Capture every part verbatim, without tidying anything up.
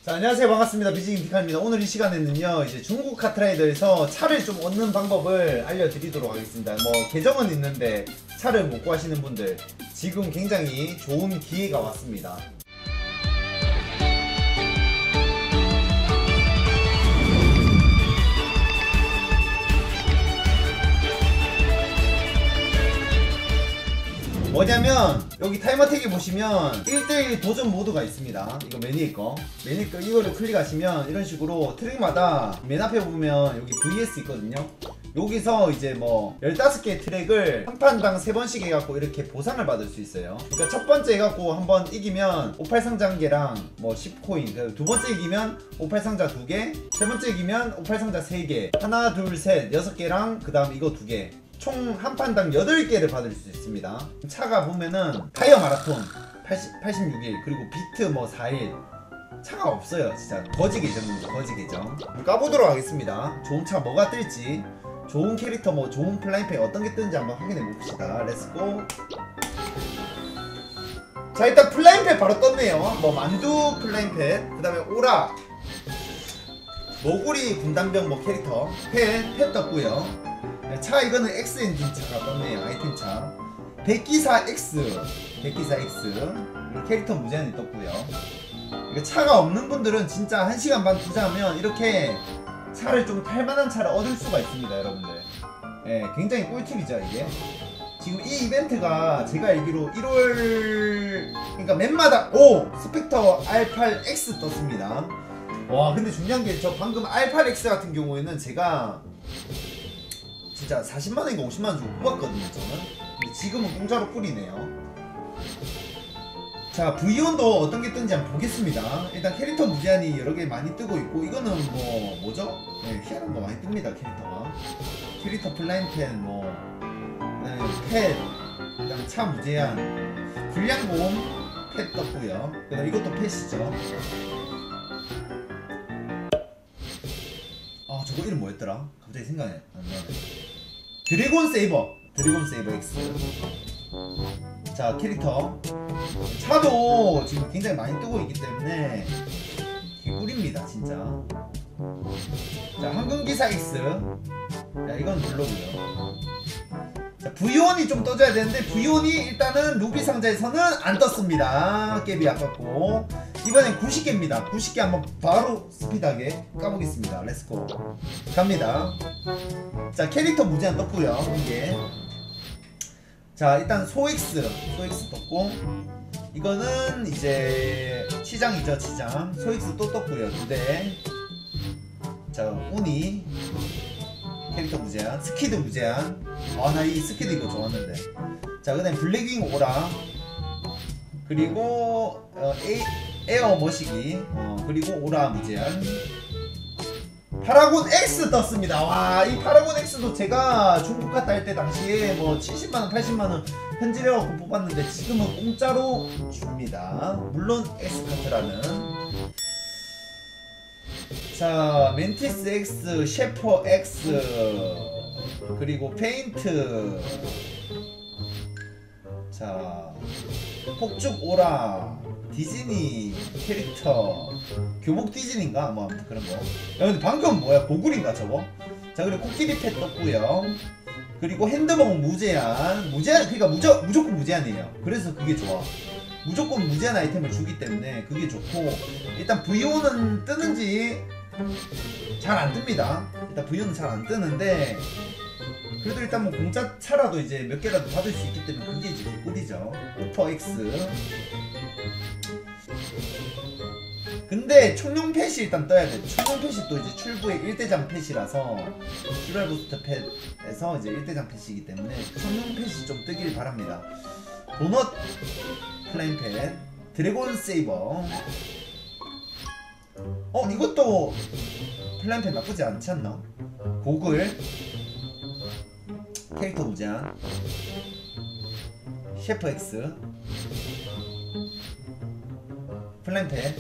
자, 안녕하세요. 반갑습니다. 비즈닝 피카입니다. 오늘 이 시간에는요, 이제 중국 카트라이더에서 차를 좀 얻는 방법을 알려드리도록 하겠습니다. 뭐, 계정은 있는데 차를 못 구하시는 분들, 지금 굉장히 좋은 기회가 왔습니다. 뭐냐면 여기 타이머택에 보시면 일 대일 도전 모드가 있습니다. 이거 메뉴에 거 메뉴에 거 이거를 클릭하시면 이런 식으로 트랙마다 맨 앞에 보면 여기 브이에스 있거든요. 여기서 이제 뭐 열다섯 개의 트랙을 한 판당 세 번씩 해갖고 이렇게 보상을 받을 수 있어요. 그러니까 첫 번째 해갖고 한번 이기면 오십팔 상자 한 개랑 뭐 십 코인, 두 번째 이기면 오십팔 상자 두 개, 세 번째 이기면 오십팔 상자 세 개, 하나 둘 셋 여섯 개랑 그 다음 이거 두 개, 총 한 판당 여덟 개를 받을 수 있습니다. 차가 보면은 타이어 마라톤 팔십, 팔십육 일, 그리고 비트 뭐 사 일, 차가 없어요. 진짜 거지 계정입니다. 거지 계정. 까보도록 하겠습니다. 좋은 차 뭐가 뜰지, 좋은 캐릭터 뭐 좋은 플라잉팩 어떤 게 뜨는지 한번 확인해 봅시다. 렛츠고. 자, 일단 플라잉팩 바로 떴네요. 뭐 만두 플라잉팩, 그 다음에 오라 모구리 군단병 뭐 캐릭터 펫, 펫 떴고요. 차 이거는 X 엔진 차가 떴네요. 아이템 차 백기사 X, 백기사 X, 캐릭터 무제한이 떴고요. 차가 없는 분들은 진짜 한 시간 반 투자하면 이렇게 차를 좀 탈만한 차를 얻을 수가 있습니다, 여러분들. 예, 굉장히 꿀팁이죠 이게. 지금 이 이벤트가 제가 알기로 일월, 그러니까 맨마다 오! 스펙터 알 팔 엑스 떴습니다. 와, 근데 중요한 게 저 방금 알 팔 엑스 같은 경우에는 제가 진짜 사십만 원인가 오십만 원 주고 뽑았거든요 저는. 근데 지금은 공짜로 뿌리네요. 자, 브이원도 어떤 게 뜬지 한번 보겠습니다. 일단 캐릭터 무제한이 여러 개 많이 뜨고 있고, 이거는 뭐 뭐죠? 네, 희한한 거 많이 뜹니다. 캐릭터가 캐릭터 플라잉펜 뭐 네, 펫, 그 다음에 차 무제한, 불량보험 펫 떴고요. 그 다음 이것도 펫이죠. 아, 저거 이름 뭐였더라? 갑자기 생각이 안 나네. 드래곤 세이버, 드래곤 세이버 X. 자, 캐릭터 차도 지금 굉장히 많이 뜨고 있기 때문에 개꿀입니다 진짜. 자, 황금기사 X. 자, 이건 별로고요. 자, 브이원이 좀 떠줘야 되는데 브이원이 일단은 루비 상자에서는 안 떴습니다. 갭이 아깝고. 이번엔 구십 개입니다. 구십 개 한번 바로 스피드하게 까보겠습니다. 렛츠고. 갑니다. 자, 캐릭터 무제한 떴고요. 이게. 자, 일단 소엑스, 소엑스 떴고, 이거는 이제 치장이죠, 치장. 소엑스 또 떴고요, 두 대. 자, 우니 캐릭터 무제한, 스키드 무제한. 아, 나 이 스키드 이거 좋았는데. 자, 그 다음에 블랙윙 오라, 그리고 어, 에이, 에어 머시기, 어, 그리고 오라 무제한. 파라곤 X 떴습니다. 와, 이 파라곤 X도 제가 중국 갔다 할 때 당시에 뭐 칠십만 원, 팔십만 원 현질해갖고 뽑았는데 지금은 공짜로 줍니다. 물론 X카트라는. 자, 멘티스 X, 셰퍼 X, 그리고 페인트. 자, 폭죽 오라, 디즈니 캐릭터, 교복 디즈니인가? 뭐 아무튼 그런 거. 야, 근데 방금 뭐야? 고글인가 저거? 자, 그리고 코끼리 펫 떴고요. 그리고 핸드먹 무제한, 무제한, 그러니까 무조, 무조건 무제한이에요. 그래서 그게 좋아. 무조건 무제한 아이템을 주기 때문에 그게 좋고, 일단 브이오는 뜨는지 잘 안 뜹니다. 일단 브이오는 잘 안 뜨는데, 그래도 일단 뭐 공짜 차라도 이제 몇 개라도 받을 수 있기 때문에 그게 이제 개꿀이죠. 오퍼 X. 근데 청룡 펫이 일단 떠야 돼. 청룡 펫이 또 이제 출구의 일대장 펫이라서, 출발 부스트 펫에서 이제 일대장 펫이기 때문에 청룡 펫이 좀 뜨길 바랍니다. 도넛 플레임 펫, 드래곤 세이버. 어, 이것도 플레임 펫 나쁘지 않지 않나? 고글, 캐릭터 무제한, 셰프 X, 플랜펜.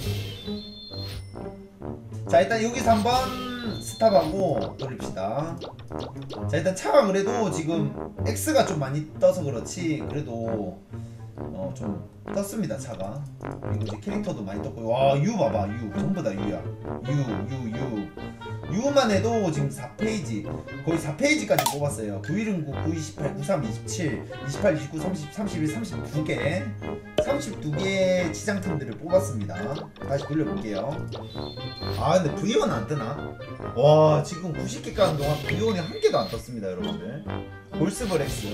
자, 일단 여기서 한번 스탑하고 돌립시다. 자, 일단 차가 그래도 지금 X가 좀 많이 떠서 그렇지, 그래도 어 좀 떴습니다 차가. 그리고 이제 캐릭터도 많이 떴고 와 유 봐봐 유 전부 다 유야. 유 유 유 유만 해도 지금 사 페이지 거의 사 페이지까지 뽑았어요. 구일은구, 구이십팔, 구삼, 이십칠, 이십팔, 이십구, 삼십, 삼십일, 삼십두 개 삼십두 개의 치장템들을 뽑았습니다. 다시 돌려볼게요. 아 근데 브이원 안 뜨나? 와 지금 구십 개 까는 동안 브이원이 한 개도 안 떴습니다 여러분들. 골스브렉스.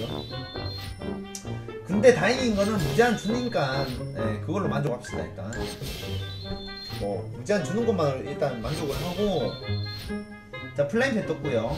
근데 다행인 거는 무제한 주니까 네, 그걸로 만족합시다. 일단 뭐 무제한 주는 것만으로 일단 만족을 하고. 자 플레임팬 떴고요.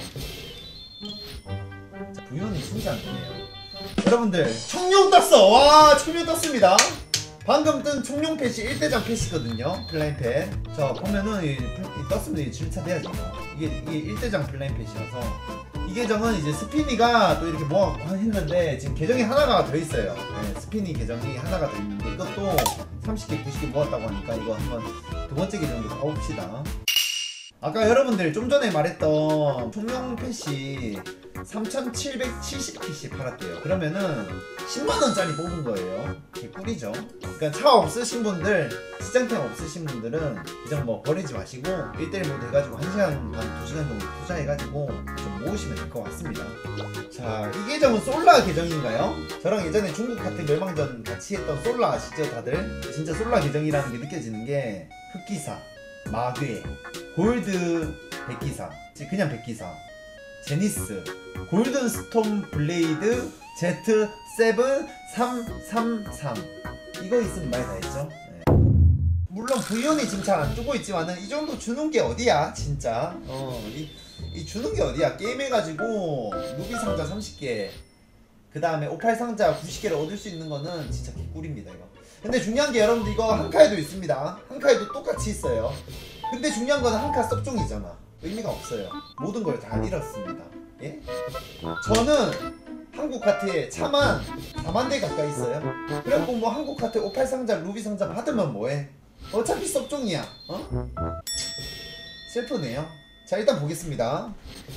자 브이원이 진짜 안 뜨네요 여러분들. 청룡 떴어. 와 청룡 떴습니다. 방금 뜬 청룡 펫이 일대장 펫이거든요. 플레임팬. 자 보면은 이, 이 떴으면 이게 질차돼야지. 이게 이게 일대장 플레임팬이라서 이 계정은 이제 스피니가 또 이렇게 모아갖고 했는데 지금 계정이 하나가 더 있어요. 네, 스피니 계정이 하나가 더 있는데 이것도 삼십 개, 구십 개 모았다고 하니까 이거 한번 두 번째 계정도 가봅시다. 아까 여러분들 좀 전에 말했던 총명 펫이 삼천칠백칠십 피씨 팔았대요. 그러면은 십만 원짜리 뽑은 거예요. 이게 꿀이죠. 그러니까 차 없으신 분들, 시장템 없으신 분들은 그냥 뭐 버리지 마시고 일 대일 모드 해가지고 한 시간 반, 두 시간 정도 투자해가지고 좀 모으시면 될 것 같습니다. 자, 이 계정은 솔라 계정인가요? 저랑 예전에 중국 같은 멸망전 같이 했던 솔라 아시죠 다들? 진짜 솔라 계정이라는 게 느껴지는 게 흑기사, 마괴, 골드 백기사, 그냥 백기사, 제니스, 골든 스톰 블레이드, 제트 세븐 삼삼삼 이거 있으면 많이 다 했죠. 네. 물론 브이원이 지금 잘 안 뜨고 있지만은 이 정도 주는 게 어디야 진짜. 어, 이, 이 주는 게 어디야. 게임 해가지고 루비 상자 삼십 개 그 다음에 오팔 상자 구십 개를 얻을 수 있는 거는 진짜 개꿀입니다 이거. 근데 중요한 게 여러분들 이거 한카에도 있습니다. 한카에도 똑같이 있어요. 근데 중요한 거는 한카 섭종이잖아. 의미가 없어요. 모든 걸 다 잃었습니다. 예? 저는 한국 카트에 차만 사만 대 가까이 있어요. 그래갖고 뭐 한국 카트 오팔 상자 루비 상자 받으면 뭐해? 어차피 섭종이야. 어? 슬프네요. 자 일단 보겠습니다.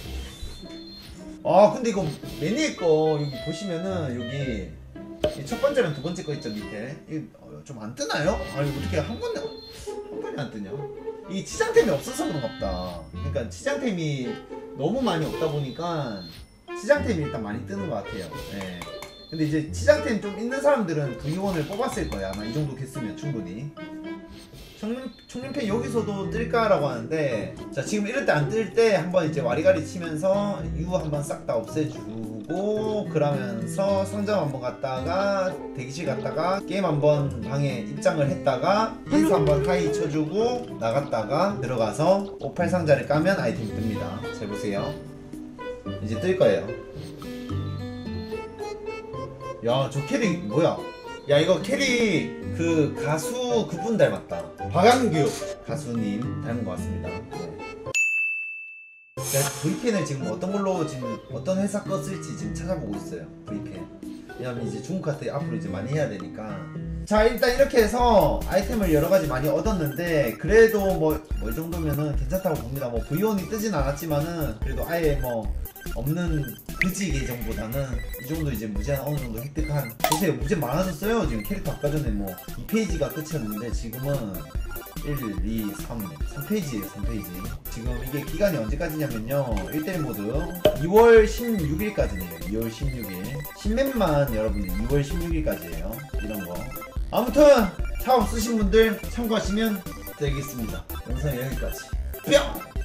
아 근데 이거 매니에 거 여기 보시면은 여기 첫 번째랑 두 번째 거 있죠 밑에. 이거 좀 안 뜨나요? 아니 어떻게 한 번에 한 번에 안 뜨냐? 이 치장템이 없어서 그런가 보다. 그러니까 치장템이 너무 많이 없다 보니까 치장템이 일단 많이 뜨는 것 같아요. 네. 근데 이제 치장템 좀 있는 사람들은 브이원을 뽑았을 거야. 아마 이 정도 겠으면 충분히. 청룡, 청룡팬 여기서도 뜰까라고 하는데, 자 지금 이럴 때 안 뜰 때 한번 이제 와리가리 치면서 유 한번 싹 다 없애주고 그러면서 상점 한번 갔다가 대기실 갔다가 게임 한번 방에 입장을 했다가 인수 한번 하이 쳐주고 나갔다가 들어가서 오팔 상자를 까면 아이템이 뜹니다. 잘 보세요. 이제 뜰 거예요. 야 저 캐릭 뭐야? 야 이거 캐릭 그 가수 그분 닮았다. 박완규 가수님 닮은 것 같습니다. 네. 브이펜을 지금 어떤 걸로 지금 어떤 회사 거 쓸지 지금 찾아보고 있어요. 브이펜. 왜냐면 이제 중국 카트 앞으로 이제 많이 해야 되니까. 자 일단 이렇게 해서 아이템을 여러 가지 많이 얻었는데 그래도 뭐 이 정도면은 괜찮다고 봅니다. 뭐 브이원이 뜨진 않았지만은 그래도 아예 뭐 없는 그지 계정보다는 이 정도 이제 무제한 어느 정도 획득한. 보세요 무제 많아졌어요. 지금 캐릭터 아까 전에 뭐 이 페이지가 끝이었는데 지금은 일, 이, 삼, 삼 페이지에요. 삼 페이지. 지금 이게 기간이 언제까지냐면요 일 대일 모드 이월 십육일까지네요. 이월 십육일 신맵만 여러분들 이월 십육일까지예요 이런거. 아무튼 차 없으신 분들 참고하시면 되겠습니다. 영상 여기까지. 뿅!